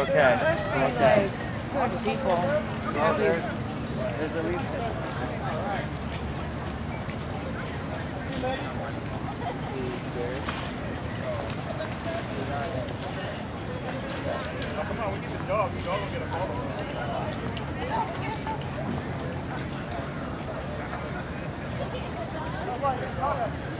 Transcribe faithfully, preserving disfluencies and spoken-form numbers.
okay. We're okay. Poor people. Well, there's, there's at least... Come on, we need the dog. The dog will get a photo.